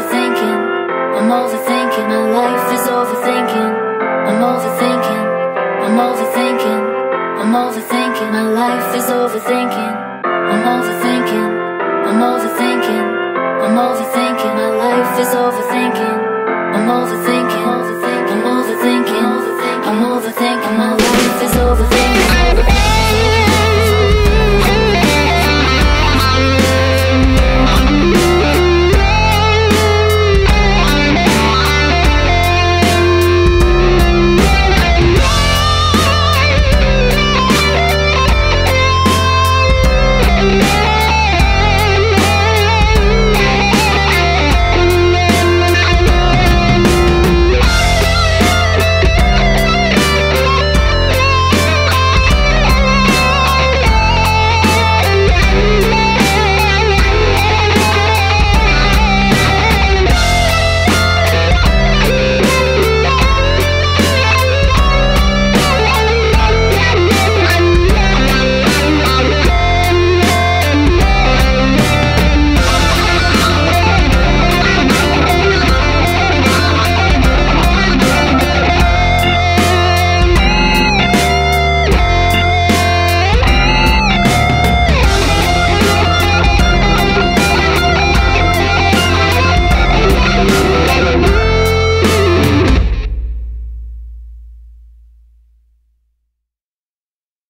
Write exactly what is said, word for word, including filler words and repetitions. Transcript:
overthinking. I'm overthinking. My life is overthinking. I'm overthinking. I'm overthinking. I'm overthinking. My life is overthinking. I'm overthinking. I'm overthinking. I'm overthinking. My life is overthinking.